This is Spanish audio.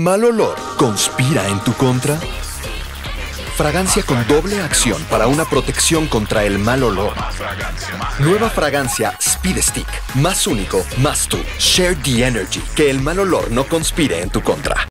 mal olor conspira en tu contra? Fragancia con doble acción para una protección contra el mal olor. Nueva fragancia Speed Stick. Más único, más tú. Share the energy. Que el mal olor no conspire en tu contra.